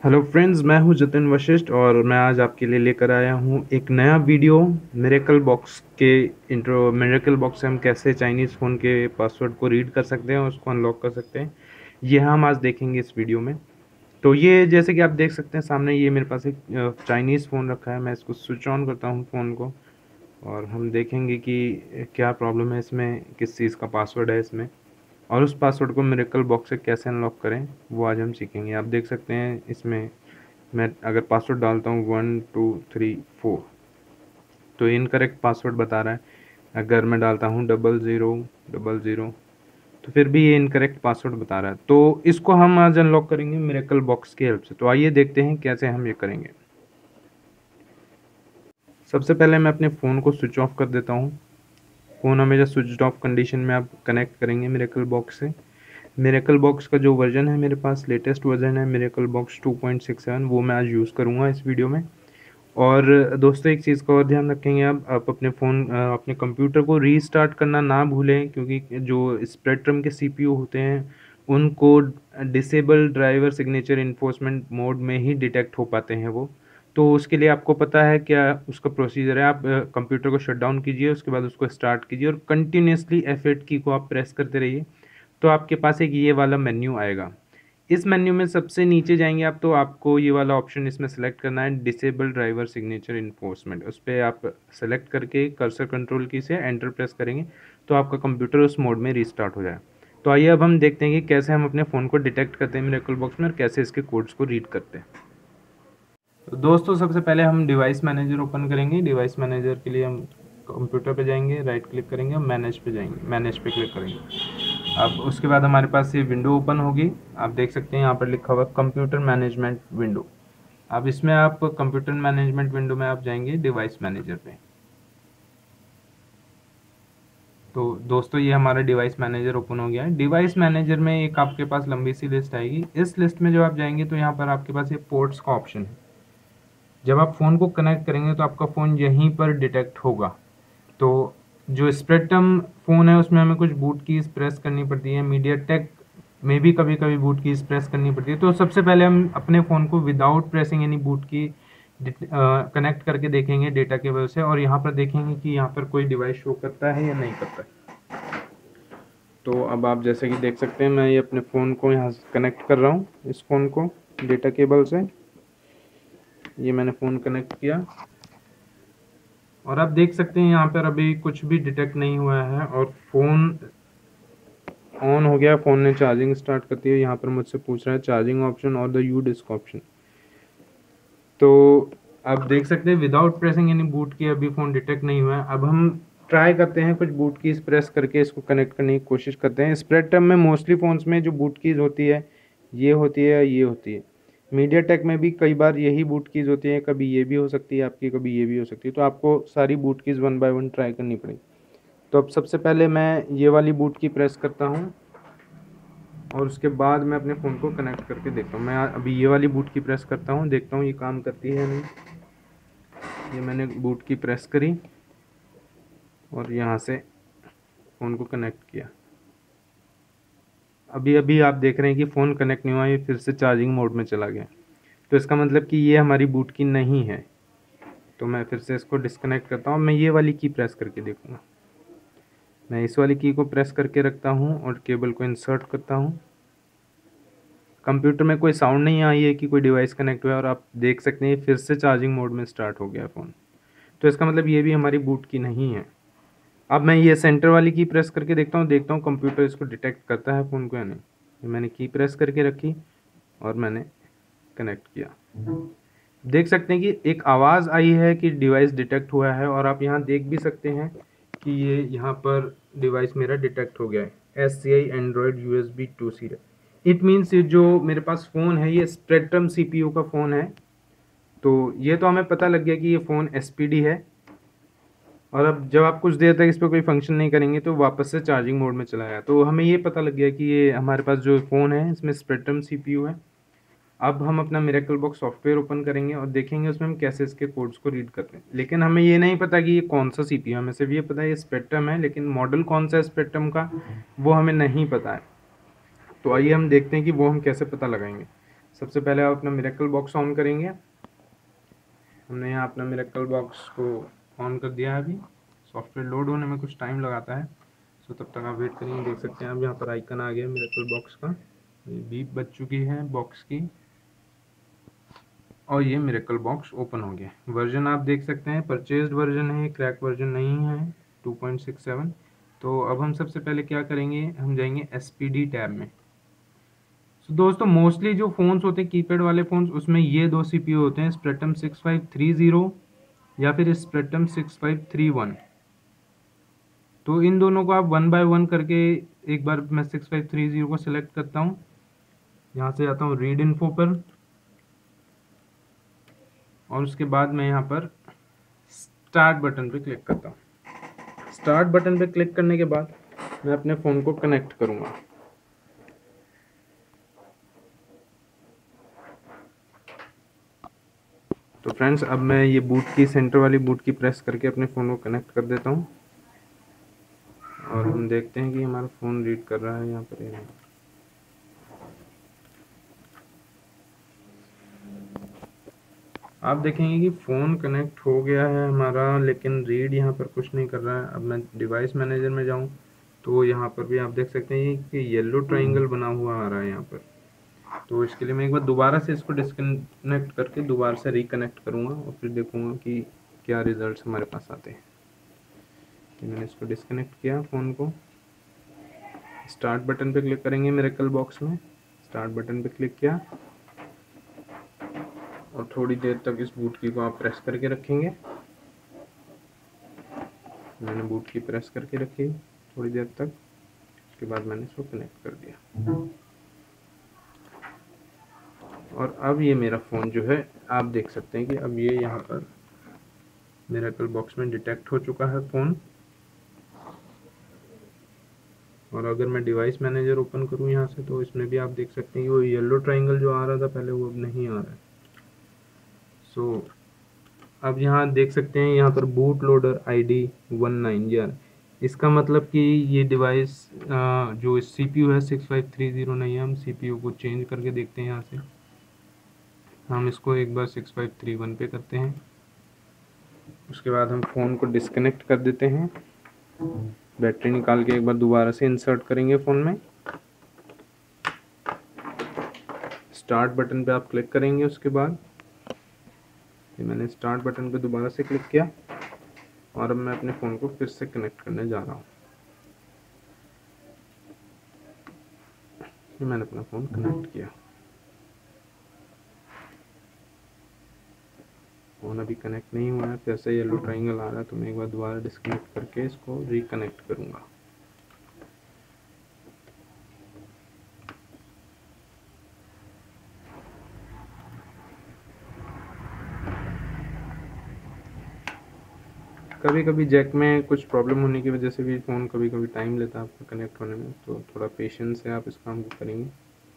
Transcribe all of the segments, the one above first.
Hello friends, मैं हूं जतिन वशिष्ठ और मैं आज आपके लिए लेकर आया हूं एक नया वीडियो। मिरेकल बॉक्स के इंट्रो। मिरेकल बॉक्स से हम कैसे चाइनीज़ फ़ोन के पासवर्ड को रीड कर सकते हैं और उसको अनलॉक कर सकते हैं, ये हम आज देखेंगे इस वीडियो में। तो ये जैसे कि आप देख सकते हैं सामने, ये मेरे पास एक चाइनीज़ फ़ोन रखा है। मैं इसको स्विच ऑन करता हूँ फ़ोन को और हम देखेंगे कि क्या प्रॉब्लम है इसमें, किस चीज़ का पासवर्ड है इसमें, और उस पासवर्ड को मिरेकल बॉक्स से कैसे अनलॉक करें वो आज हम सीखेंगे। आप देख सकते हैं इसमें मैं अगर पासवर्ड डालता हूँ 1234 तो इनकरेक्ट पासवर्ड बता रहा है। अगर मैं डालता हूँ 0000 तो फिर भी ये इनकरेक्ट पासवर्ड बता रहा है। तो इसको हम आज अनलॉक करेंगे मिरेकल बॉक्स की हेल्प से। तो आइए देखते हैं कैसे हम ये करेंगे। सबसे पहले मैं अपने फ़ोन को स्विच ऑफ कर देता हूँ। फ़ोन हमेशा स्विच ऑफ कंडीशन में आप कनेक्ट करेंगे मिरेकल बॉक्स से। मिरेकल बॉक्स का जो वर्जन है मेरे पास, लेटेस्ट वर्जन है मिरेकल बॉक्स 2.67, वो मैं आज यूज़ करूँगा इस वीडियो में। और दोस्तों एक चीज़ का और ध्यान रखेंगे, आप अपने फ़ोन अपने कंप्यूटर को रीस्टार्ट करना ना भूलें, क्योंकि जो स्पेक्ट्रम के सीपीयू होते हैं उनको disable driver signature enforcement mode में ही डिटेक्ट हो पाते हैं वो। तो उसके लिए आपको पता है क्या उसका प्रोसीजर है। आप कंप्यूटर को शट डाउन कीजिए, उसके बाद उसको स्टार्ट कीजिए और कंटिन्यूसली F8 की को आप प्रेस करते रहिए। तो आपके पास एक ये वाला मेन्यू आएगा। इस मेन्यू में सबसे नीचे जाएंगे आप, तो आपको ये वाला ऑप्शन इसमें सेलेक्ट करना है, डिसेबल ड्राइवर सिग्नेचर इन्फोर्समेंट। उस पर आप सेलेक्ट करके कर्सर कंट्रोल की से एंटर प्रेस करेंगे तो आपका कंप्यूटर उस मोड में रीस्टार्ट हो जाए। तो आइए अब हम देखते हैं कि कैसे हम अपने फ़ोन को डिटेक्ट करते हैं मिरेकल बॉक्स में और कैसे इसके कोड्स को रीड करते हैं। तो दोस्तों सबसे पहले हम डिवाइस मैनेजर ओपन करेंगे। डिवाइस मैनेजर के लिए हम कंप्यूटर पे जाएंगे, राइट क्लिक करेंगे और मैनेज पे जाएंगे, मैनेज पे क्लिक करेंगे। अब उसके बाद हमारे पास ये विंडो ओपन होगी। आप देख सकते हैं यहाँ पर लिखा हुआ कंप्यूटर मैनेजमेंट विंडो। अब इसमें आप कंप्यूटर मैनेजमेंट विंडो में आप जाएंगे डिवाइस मैनेजर पे। तो दोस्तों ये हमारा डिवाइस मैनेजर ओपन हो गया है। डिवाइस मैनेजर में एक आपके पास लंबी सी लिस्ट आएगी। इस लिस्ट में जो आप जाएंगे तो यहाँ पर आपके पास ये पोर्ट्स का ऑप्शन है। जब आप फ़ोन को कनेक्ट करेंगे तो आपका फ़ोन यहीं पर डिटेक्ट होगा। तो जो स्प्रेक्ट्रम फ़ोन है उसमें हमें कुछ बूट कीज़ प्रेस करनी पड़ती है, मीडिया टेक में भी कभी कभी बूट कीज़ प्रेस करनी पड़ती है। तो सबसे पहले हम अपने फ़ोन को without pressing any boot key connect करके देखेंगे डेटा केबल से, और यहाँ पर देखेंगे कि यहाँ पर कोई डिवाइस शो करता है या नहीं करता है। तो अब आप जैसे कि देख सकते हैं मैं ये अपने फ़ोन को यहाँ से कनेक्ट कर रहा हूँ, इस फ़ोन को डेटा केबल से। ये मैंने फ़ोन कनेक्ट किया और आप देख सकते हैं यहाँ पर अभी कुछ भी डिटेक्ट नहीं हुआ है और फ़ोन ऑन हो गया। फ़ोन ने चार्जिंग स्टार्ट करती है। यहाँ पर मुझसे पूछ रहा है चार्जिंग ऑप्शन और द यू डिस्क ऑप्शन। तो आप देख सकते हैं विदाउट प्रेसिंग यानी बूट की अभी फ़ोन डिटेक्ट नहीं हुआ है। अब हम ट्राई करते हैं कुछ बूट कीज़ प्रेस करके इसको कनेक्ट करने की कोशिश करते हैं। स्प्रेड में मोस्टली फ़ोन्स में जो बूट कीज़ होती है ये होती है, ये होती है। मीडिया टेक में भी कई बार यही बूट कीज़ होती है, कभी ये भी हो सकती है आपकी, कभी ये भी हो सकती है। तो आपको सारी boot keys one by one try करनी पड़ेगी। तो अब सबसे पहले मैं ये वाली बूट की प्रेस करता हूँ और उसके बाद मैं अपने फ़ोन को कनेक्ट करके देखता हूँ। मैं अभी ये वाली बूट की प्रेस करता हूँ, देखता हूँ ये काम करती है या नहीं। ये मैंने बूट की प्रेस करी और यहाँ से फ़ोन को कनेक्ट किया। अभी अभी आप देख रहे हैं कि फ़ोन कनेक्ट नहीं हुआ, ये फिर से चार्जिंग मोड में चला गया। तो इसका मतलब कि ये हमारी बूट की नहीं है। तो मैं फिर से इसको डिस्कनेक्ट करता हूँ। मैं ये वाली की प्रेस करके देखूँगा। मैं इस वाली की को प्रेस करके रखता हूँ और केबल को इंसर्ट करता हूँ। कंप्यूटर में कोई साउंड नहीं आई है कि कोई डिवाइस कनेक्ट हुआ है और आप देख सकते हैं फिर से चार्जिंग मोड में स्टार्ट हो गया फ़ोन। तो इसका मतलब ये भी हमारी बूट की नहीं है। अब मैं ये सेंटर वाली की प्रेस करके देखता हूँ कंप्यूटर इसको डिटेक्ट करता है फ़ोन को या नहीं। ये मैंने की प्रेस करके रखी और मैंने कनेक्ट किया। देख सकते हैं कि एक आवाज़ आई है कि डिवाइस डिटेक्ट हुआ है, और आप यहाँ देख भी सकते हैं कि ये यहाँ पर डिवाइस मेरा डिटेक्ट हो गया है, SCI Android USB 2 serial. It means ये जो मेरे पास फ़ोन है ये स्पेक्ट्रम CPU का फ़ोन है। तो ये तो हमें पता लग गया कि ये फ़ोन SPD है। और अब जब आप कुछ देर तक इस पर कोई फंक्शन नहीं करेंगे तो वापस से चार्जिंग मोड में चला गया। तो हमें ये पता लग गया कि ये हमारे पास जो फ़ोन है इसमें स्पेक्ट्रम CPU है। अब हम अपना मिरेकल बॉक्स सॉफ्टवेयर ओपन करेंगे और देखेंगे उसमें हम कैसे इसके कोड्स को रीड करते हैं। लेकिन हमें ये नहीं पता कि ये कौन सा CPU है। हमें सिर्फ ये पता है ये स्पेक्ट्रम है, लेकिन मॉडल कौन सा है स्पेक्ट्रम का वो हमें नहीं पता है। तो आइए हम देखते हैं कि वो हम कैसे पता लगाएंगे। सबसे पहले आप अपना मिरेकल बॉक्स ऑन करेंगे। हमने यहाँ अपना मिरेकल बॉक्स को ऑन कर दिया है। अभी सॉफ्टवेयर लोड होने में कुछ टाइम लगाता है, सो तब तक आप वेट करेंगे। देख सकते हैं आप यहाँ पर आइकन आ गया मिरेकल बॉक्स का, बीप बज चुकी है बॉक्स की और ये मिरेकल बॉक्स ओपन हो गया। वर्जन आप देख सकते हैं परचेज्ड वर्जन है, क्रैक वर्जन नहीं है 2.67। तो अब हम सबसे पहले क्या करेंगे, हम जाएंगे SPD टैब में। तो दोस्तों मोस्टली जो फ़ोन्स होते हैं कीपैड वाले फ़ोन्स, उसमें ये दो CPU होते हैं, स्प्रेटम 6530 या फिर स्प्रेटम 6531। तो इन दोनों को आप 1 बाय 1 करके, एक बार मैं 6530 को सिलेक्ट करता हूँ, यहाँ से जाता हूँ रीड इन्फो पर और उसके बाद मैं यहाँ पर स्टार्ट बटन पे क्लिक करता हूँ। स्टार्ट बटन पे क्लिक करने के बाद मैं अपने फ़ोन को कनेक्ट करूँगा। तो फ्रेंड्स अब मैं ये बूट की, सेंटर वाली बूट की प्रेस करके अपने फ़ोन को कनेक्ट कर देता हूँ और हम देखते हैं कि हमारा फ़ोन रीड कर रहा है यहाँ पर। आप देखेंगे कि फ़ोन कनेक्ट हो गया है हमारा, लेकिन रीड यहाँ पर कुछ नहीं कर रहा है। अब मैं डिवाइस मैनेजर में जाऊँ तो यहाँ पर भी आप देख सकते हैं कि येलो ट्रायंगल बना हुआ आ रहा है यहाँ पर। तो इसके लिए मैं एक बार दोबारा से इसको डिस्कनेक्ट करके दोबारा से रिकनेक्ट करूँगा और फिर देखूँगा कि क्या रिजल्ट्स हमारे पास आते हैं। तो मैंने इसको डिस्कनेक्ट किया फ़ोन को। स्टार्ट बटन पे क्लिक करेंगे मिरेकल बॉक्स में, स्टार्ट बटन पे क्लिक किया और थोड़ी देर तक इस बूट की को आप प्रेस करके रखेंगे। मैंने बूट की प्रेस करके रखी थोड़ी देर तक, उसके बाद मैंने इसको कनेक्ट कर दिया और अब ये मेरा फ़ोन जो है आप देख सकते हैं कि अब ये यहाँ पर मिरेकल बॉक्स में डिटेक्ट हो चुका है फ़ोन। और अगर मैं डिवाइस मैनेजर ओपन करूँ यहाँ से तो इसमें भी आप देख सकते हैं कि वो येलो ट्रायंगल जो आ रहा था पहले वो अब नहीं आ रहा है। सो अब यहाँ देख सकते हैं यहाँ पर बूट लोडर ID 19 यार, इसका मतलब कि ये डिवाइस जो CPU है 6530 नहीं है। हम CPU को चेंज करके देखते हैं। यहाँ से हम इसको एक बार 6531 पे करते हैं, उसके बाद हम फ़ोन को डिस्कनेक्ट कर देते हैं, बैटरी निकाल के एक बार दोबारा से इंसर्ट करेंगे फ़ोन में। स्टार्ट बटन पे आप क्लिक करेंगे, उसके बाद मैंने स्टार्ट बटन पे दोबारा से क्लिक किया और अब मैं अपने फ़ोन को फिर से कनेक्ट करने जा रहा हूँ। मैंने अपना फ़ोन कनेक्ट किया, फ़ोन अभी कनेक्ट नहीं हुआ है, फिर से येलो ट्रायंगल आ रहा है। तो मैं एक बार दोबारा डिस्कनेक्ट करके इसको रिकनेक्ट करूँगा। कभी कभी जैक में कुछ प्रॉब्लम होने की वजह से भी फ़ोन कभी कभी टाइम लेता है आपका कनेक्ट होने में, तो थोड़ा पेशेंस से आप इस काम को करेंगे।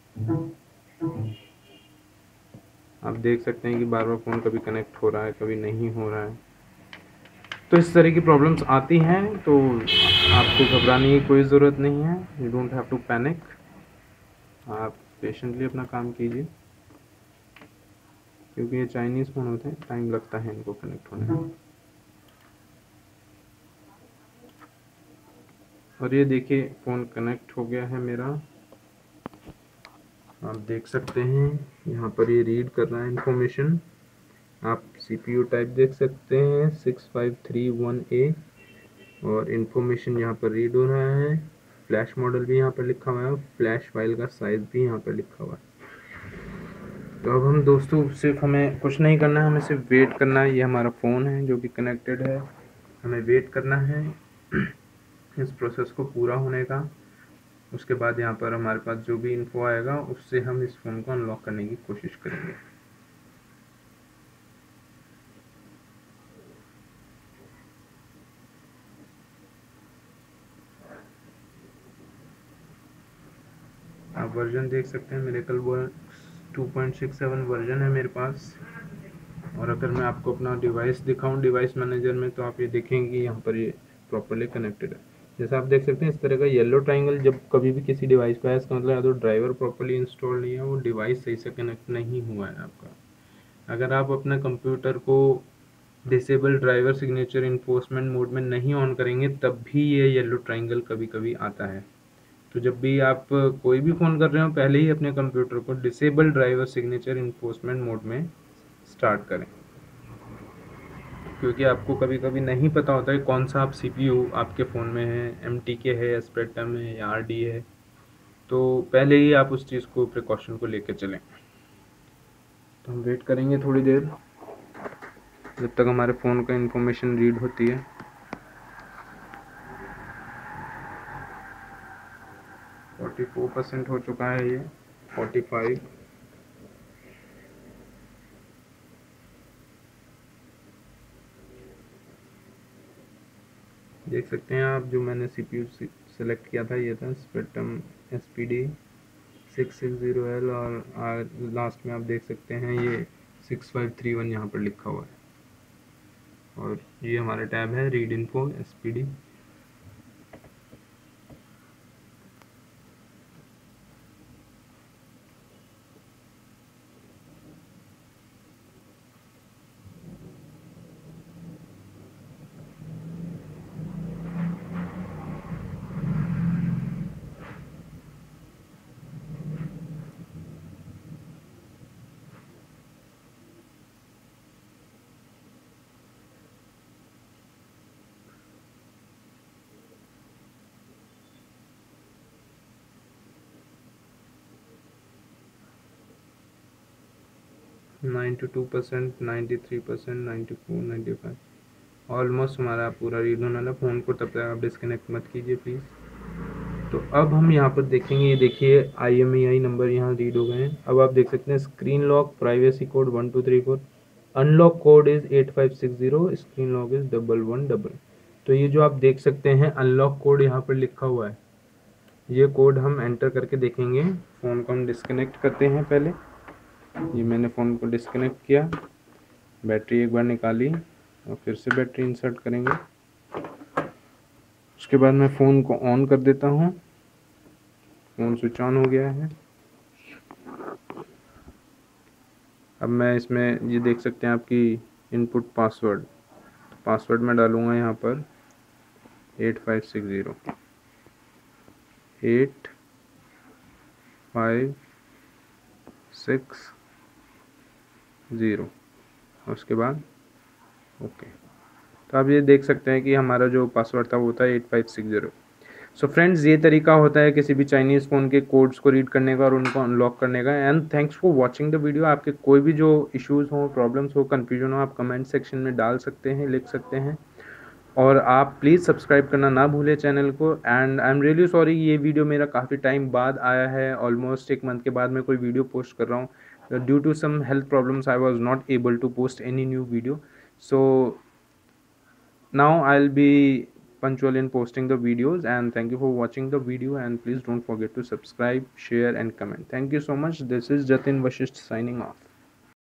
आप देख सकते हैं कि बार बार फ़ोन कभी कनेक्ट हो रहा है, कभी नहीं हो रहा है। तो इस तरह की प्रॉब्लम्स आती हैं, तो आपको घबराने की कोई ज़रूरत नहीं है। You don't have to panic. आप पेशेंटली अपना काम कीजिए, क्योंकि ये चाइनीज़ फ़ोन होते हैं, टाइम लगता है इनको कनेक्ट होने में। और ये देखिए फ़ोन कनेक्ट हो गया है मेरा। आप देख सकते हैं यहाँ पर ये रीड कर रहा है इंफॉर्मेशन। आप CPU टाइप देख सकते हैं 6531A और इंफॉर्मेशन यहाँ पर रीड हो रहा है। फ्लैश मॉडल भी यहाँ पर लिखा हुआ है, फ्लैश फाइल का साइज़ भी यहाँ पर लिखा हुआ है। तो अब हम दोस्तों सिर्फ हमें कुछ नहीं करना है, हमें सिर्फ वेट करना है। ये हमारा फ़ोन है जो कि कनेक्टेड है, हमें वेट करना है इस प्रोसेस को पूरा होने का। उसके बाद यहाँ पर हमारे पास जो भी इन्फो आएगा उससे हम इस फ़ोन को अनलॉक करने की कोशिश करेंगे। आप वर्जन देख सकते हैं, मिरेकल बॉक्स 2.67 वर्जन है मेरे पास। और अगर मैं आपको अपना डिवाइस दिखाऊं डिवाइस मैनेजर में, तो आप ये देखेंगे कि यहाँ पर ये प्रॉपरली कनेक्टेड है। जैसा आप देख सकते हैं इस तरह का येलो ट्राइंगल जब कभी भी किसी डिवाइस पे है, इसका मतलब या तो ड्राइवर प्रॉपर्ली इंस्टॉल नहीं है, वो डिवाइस सही से कनेक्ट नहीं हुआ है आपका। अगर आप अपने कंप्यूटर को disable driver signature enforcement mode में नहीं ऑन करेंगे तब भी ये येलो ट्राइंगल कभी कभी आता है। तो जब भी आप कोई भी फ़ोन कर रहे हो पहले ही अपने कंप्यूटर को disable driver signature enforcement mode में स्टार्ट करें, क्योंकि आपको कभी कभी नहीं पता होता है कौन सा आप सीपीयू आपके फ़ोन में है, एमटीके है, एस्पेक्ट्रम है या आरडी है। तो पहले ही आप उस चीज़ को प्रिकॉशन को लेकर चलें। तो हम वेट करेंगे थोड़ी देर जब तक हमारे फ़ोन का इंफॉर्मेशन रीड होती है। 44% हो चुका है, ये 45। देख सकते हैं आप जो मैंने सीपीयू सेलेक्ट किया था ये था स्पेक्ट्रम SPD 660L और लास्ट में आप देख सकते हैं ये 6531 यहाँ पर लिखा हुआ है। और ये हमारा टैब है read info SPD। Ninety 92%, 93%, 94, 95 almost हमारा पूरा रीड होने वाला। फ़ोन को तब तक आप डिस्कनेक्ट मत कीजिए प्लीज़। तो अब हम यहाँ पर देखेंगे, ये देखिए IMEI नंबर यहाँ रीड हो गए हैं। अब आप देख सकते हैं screen lock privacy code 1234, unlock code is 8560, screen lock is 1111। तो ये जो आप देख सकते हैं अनलॉक कोड यहाँ पर लिखा हुआ है, ये कोड हम एंटर करके देखेंगे। फ़ोन को हम डिस्कनेक्ट करते हैं पहले। ये मैंने फ़ोन को डिस्कनेक्ट किया, बैटरी एक बार निकाली और फिर से बैटरी इंसर्ट करेंगे। उसके बाद मैं फ़ोन को ऑन कर देता हूँ। फ़ोन स्विच ऑन हो गया है। अब मैं इसमें ये देख सकते हैं आपकी इनपुट पासवर्ड, पासवर्ड मैं डालूँगा यहाँ पर 8560 8560। उसके बाद ओके। तो आप ये देख सकते हैं कि हमारा जो पासवर्ड था वो था 8560। सो फ्रेंड्स, ये तरीका होता है किसी भी चाइनीज़ फ़ोन के कोड्स को रीड करने का और उनको अनलॉक करने का। And thanks for watching the video. आपके कोई भी जो इश्यूज़ हों, प्रॉब्लम्स हो, कन्फ्यूजन हो, आप कमेंट सेक्शन में डाल सकते हैं, लिख सकते हैं। और आप प्लीज़ सब्सक्राइब करना ना भूलें चैनल को। And I am really sorry, ये वीडियो मेरा काफ़ी टाइम बाद आया है, ऑलमोस्ट 1 मंथ के बाद मैं कोई वीडियो पोस्ट कर रहा हूँ। Due to some health problems I was not able to post any new video. So now I'll be punctual in posting the videos, and thank you for watching the video, and please don't forget to subscribe, share and comment. Thank you so much. This is Jatin Vashisht signing off.